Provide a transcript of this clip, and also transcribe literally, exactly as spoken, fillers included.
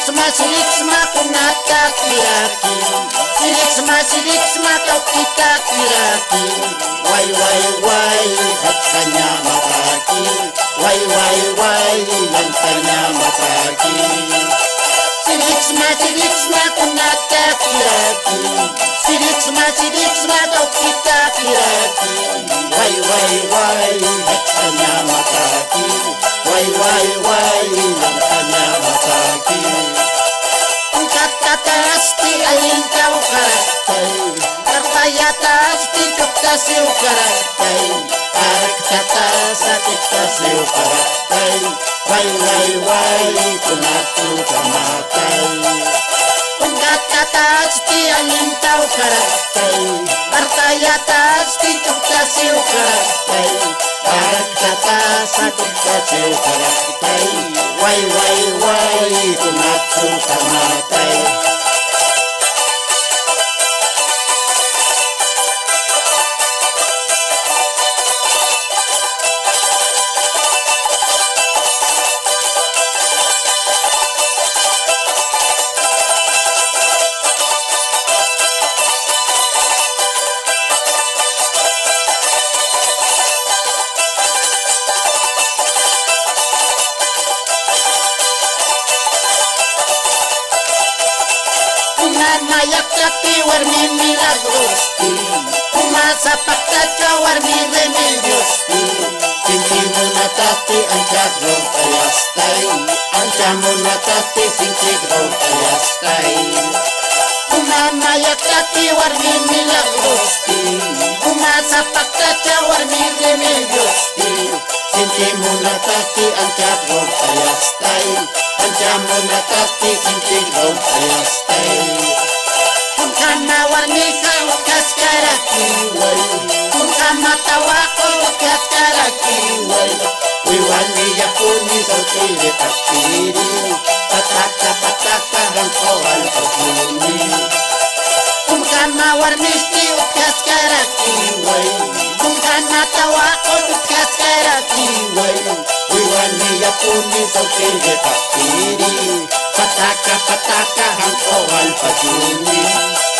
Siliksma, siliksma kung nakakiraki. Siliksma, siliksma kau kita kiraki. Wai, wai, wai, at kanya mataki. Wai, wai, wai, ang kanya mataki. Siliksma, siliksma kung nakakiraki. Siliksma, siliksma kau kita kiraki. Wai, wai, wai, at kanya mataki. Wai, wai, wai, ang kanya mataki. Ang katatasti alin kau karatay. Kartayatasti kaktasiw karatay. Arak tatasa kaktasiw karatay. Wai, wai, wai, kunatu kamatay. Ang katatasti alin kau karatay. Kartayatasti kaktasiw karatay. Arak tatasa kaktasiw karatay. Wai, wai, wai, kunatu kamatay. Mayak kati warmi milagrosti. Umasa paktacha warmi remediosti. Sinti muna tati anchagro kayastay. Ancha muna tati sinti gro kayastay. Umamayak kati warmi milagrosti. Umasa paktacha warmi remediosti. Sinti muna tati anchagro kayastay. Ancha muna tati sinti gro kayastay. Kama warnika wakas karaki way. Kama tawako wakas karaki way. Wiwani yapuni sotiri takiri. Pataka pataka hangkohan paguni. Kama warnisti wakas karaki way. Kama tawako wakas karaki way. Wiwani yapuni sotiri takiri. Pataka pataka hangkohan paguni.